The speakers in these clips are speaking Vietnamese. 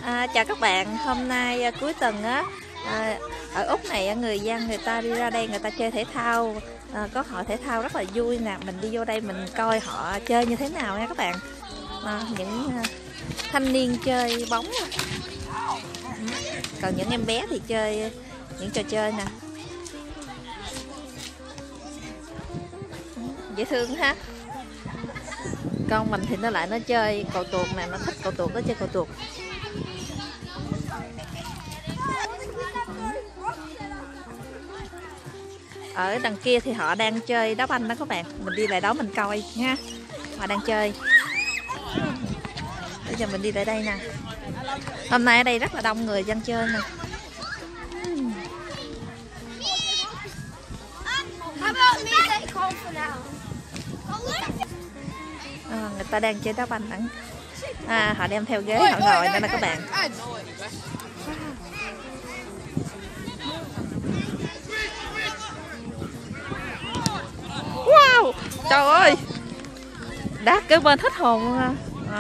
Chào các bạn, hôm nay cuối tuần á, ở Úc này người dân người ta đi ra đây người ta chơi thể thao, có hội thể thao rất là vui nè. Mình đi vô đây mình coi họ chơi như thế nào nha các bạn. Những thanh niên chơi bóng, còn những em bé thì chơi những trò chơi nè, dễ thương ha. Con mình thì nó chơi cầu tuột nè, nó thích cầu tuột, nó chơi cầu tuột. Ở đằng kia thì họ đang chơi đá banh đó các bạn, mình đi lại đó mình coi nha, họ đang chơi. Bây giờ mình đi lại đây nè, hôm nay ở đây rất là đông người dân chơi nè. Người ta đang chơi đá banh đẳng, họ đem theo ghế họ ngồi đây nè các bạn. Wow, trời ơi, đá kế bên hết hồn luôn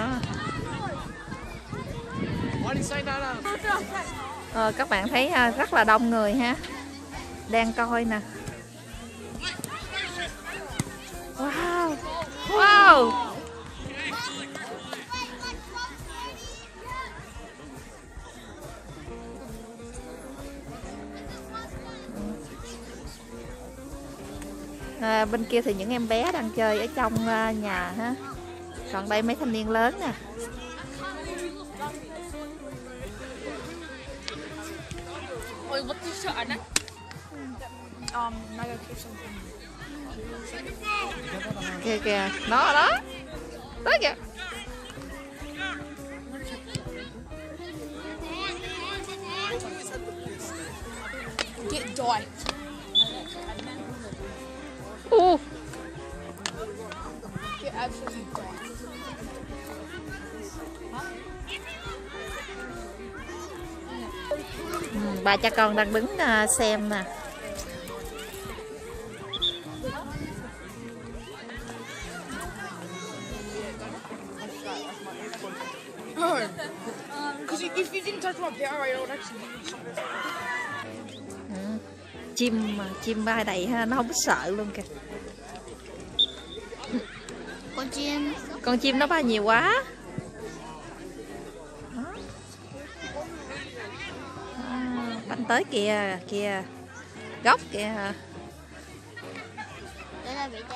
các bạn thấy rất là đông người ha, đang coi nè. Wow, wow. Bên kia thì những em bé đang chơi ở trong nhà ha, còn đây mấy thanh niên lớn nè. Kìa kìa, nó đó, tới kìa. Ba cha con đang đứng xem nè. Chim bay đầy ha, nó không có sợ luôn kìa. Con chim nó bay nhiều quá. Bánh tới kìa kìa, góc kìa. Đây là vị đá.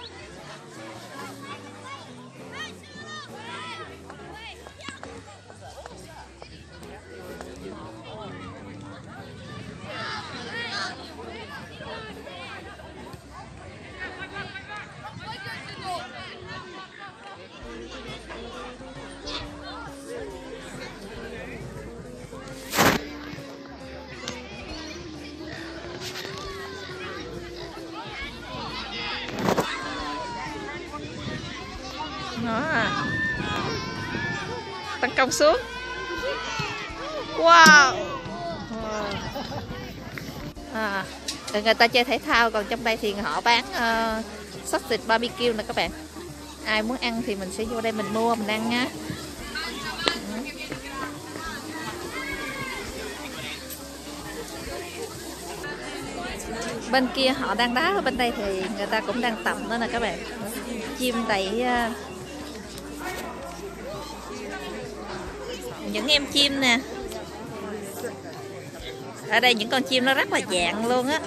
Tấn công xuống. Wow. Người ta chơi thể thao, còn trong đây thì họ bán sausage barbecue nè các bạn. Ai muốn ăn thì mình sẽ vô đây mình mua mình ăn nha. Bên kia họ đang đá, ở bên đây thì người ta cũng đang tập nữa nè các bạn. Chim đầy những em chim nè. Ở đây những con chim nó rất là dạng luôn á.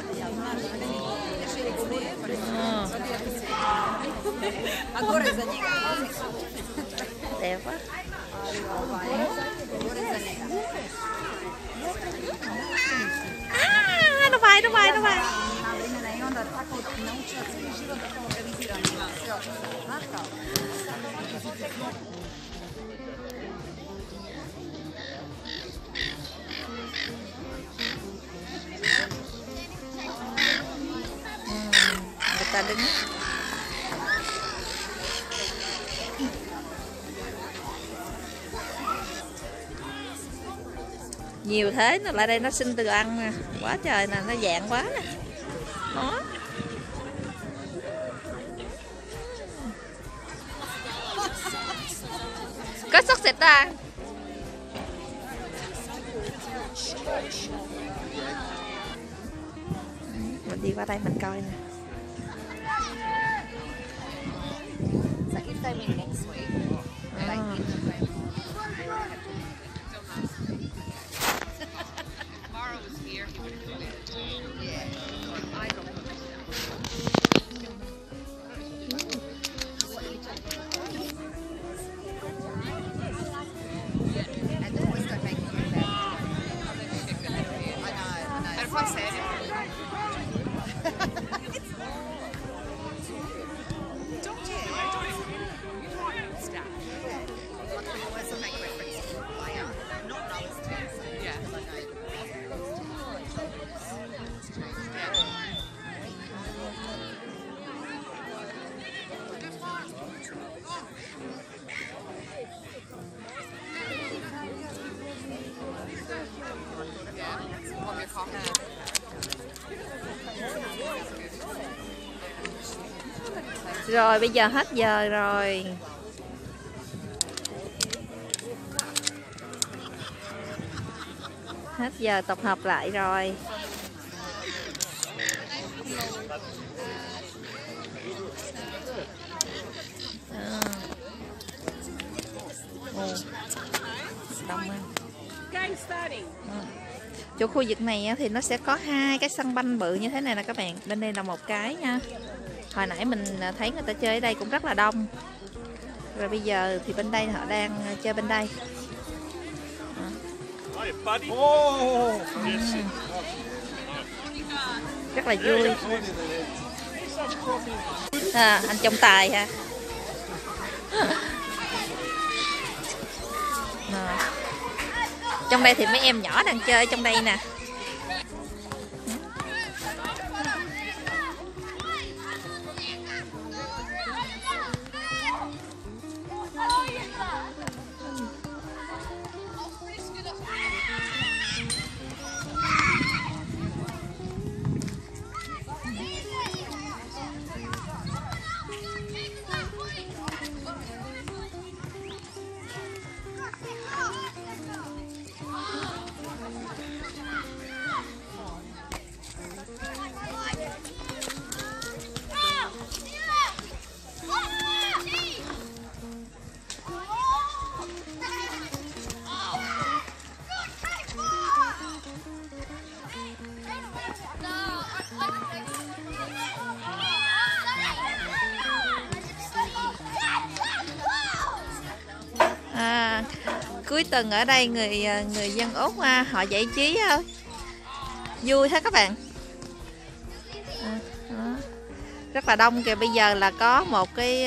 Đẹp quá. Nó bay. Người ta đứng. Nhiều thế nó lại đây nó xin từ ăn nè, quá trời nè, nó dạng quá nè. Đó. Có sốt xịt à. Mình đi qua đây mình coi nè. Rồi bây giờ hết giờ rồi. Hết giờ tập hợp lại rồi. Đông chỗ khu vực này thì nó sẽ có 2 cái sân banh bự như thế này nè các bạn. Bên đây là một cái nha. Hồi nãy mình thấy người ta chơi ở đây cũng rất là đông. Rồi bây giờ thì bên đây họ đang chơi bên đây. Rất là vui. Anh trọng tài hả? Trong đây thì mấy em nhỏ đang chơi trong đây nè. Cuối tuần ở đây người dân Úc họ giải trí vui thế các bạn. Rất là đông kìa. Bây giờ là có một cái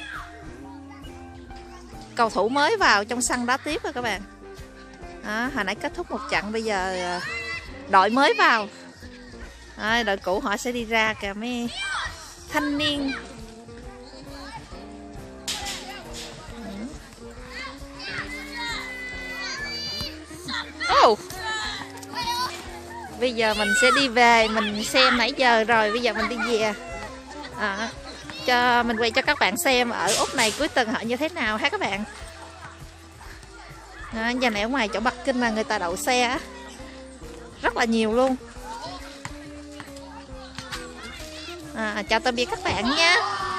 cầu thủ mới vào trong sân đá tiếp rồi các bạn. Hồi nãy kết thúc một trận, bây giờ đội mới vào. Đội cũ họ sẽ đi ra kìa, mấy thanh niên. Bây giờ mình sẽ đi về. Mình xem nãy giờ rồi, bây giờ mình đi về. Cho mình quay cho các bạn xem ở Úc này cuối tuần họ như thế nào ha các bạn. Giờ này ở ngoài chỗ Bắc Kinh là người ta đậu xe rất là nhiều luôn. Chào tạm biệt các bạn nha.